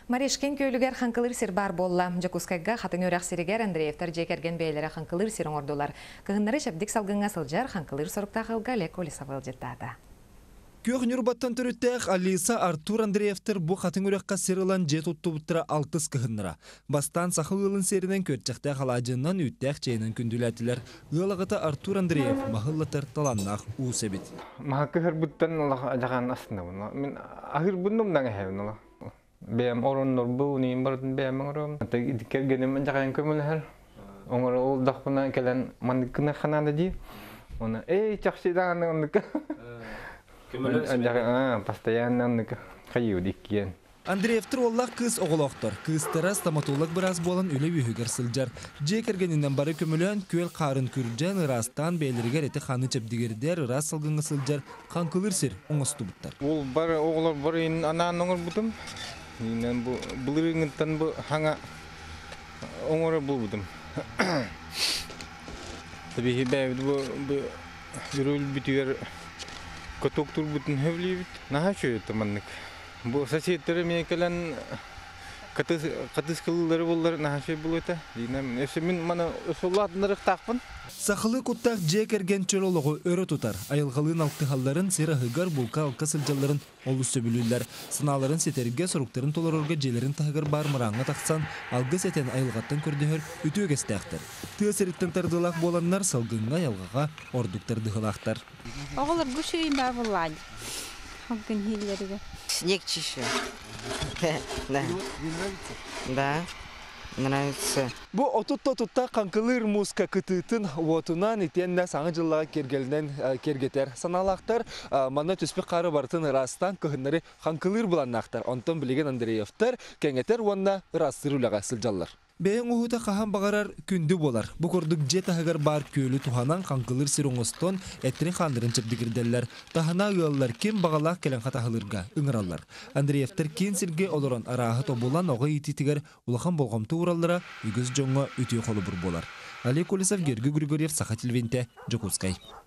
Марешкен көйлүгер ханкылыр сир бар болла. Жакускайга хатын өрәк сиригер Андреевтар жекерген бейлері ханкылыр сирің ордулар. Кығыннары шәбдік салгынға сылжар ханкылыр сорықтағы Галек Олисавыл жеттады. Көғінер баттан түріттәқ Алиса Артур Андреевтар бұ хатын өрәққа сирылан жет ұтты бұттыра алтыс кығыннара. Бастан сақыл ылын серінен көтчәқті қалажынан үттәқ чейнен күнділәтілер. Ғылығыта Артур Андреев мағыллатыр таланнақ ұсәбет. Мағақығыр бұттан жаған астында бұны. Мен ағыр бұндымдан әйбін. Бәм орыннор бұл, нейін бардың бәм орын. Кергенім жағайын көмілер. Оңыр ол дақпына келен мандықына қанады дей. Оны, чақшыдан ондықы. Постоянно қайыу дейкен. Андреевтер оллақ кыз оғылақтар. Кызтара стоматолог біраз болын үлі үйігер сылжар. Жекергенінен бары көмілен көл қарын күрджен ырастан бәйлергер әті қаны чәпдігердер ырас сылғыңы сылжар қанқылыр сер оңысты бұттар. Ол бары оғылар бары анан оңыр бұдым. Бұлырыңыттан бұл хаңа оңыры бұл бұдым. Табиғи бәйбіді бұл үріл бүтігер Котоктур бүтін хөвлейбіт. Наға шөй таманнык. Бұл сосеттері мен кәлін қатыс қылылары болар наға шөй бұл өті. Өсі мен мана өсолатынырық тақпын. Сақылы құттақ жекерген чөлолығы өрі тұтар. Айылғалын алтығаларын сері ғығар бұлқа алқа сылжаларын олы сөбілілер. Сыналарын сетерге сұрықтарын толырырға желерін тағығыр бар мұраңға тақсан, алғы сетен айылғаттан көрдігір үті өгестәқтір. Түйесіріттен тардылақ боланлар салғынға ялғаға ордуктар дығылақтар. Оғылар бұшыйын бар бұллады. Халқын хейлерігі. Снег чище. Да. Нравится. Бу отутта қанқылыр музыка кытытын отунан итенна саңы жыллаға кергелінен кергетер. Саналақтар мана түспек қары бартын ырастан көхінлері қанқылыр бұланнақтар. Онтан білеген Андреевтар кәңетер онна ырастырулаға сылжалар. Бәйін ұғыта қахан бағарар күнді болар. Бұ көрдік же тағығар бар көйлі туханан қанқылыр сиріңістон әттірін қандырын чепдігірделер. Тахана ұялар кем бағалақ кәлін қатағылырға ұңыралар. Андреевтар кен сірге олырын арағы тобулан оғы ететігер ұлақан болғамты ураллара үгіз жоңға үтей қолы бұр болар. Олег Олисов, Георгий Григорьев, Саха Телевинте, Жокускай.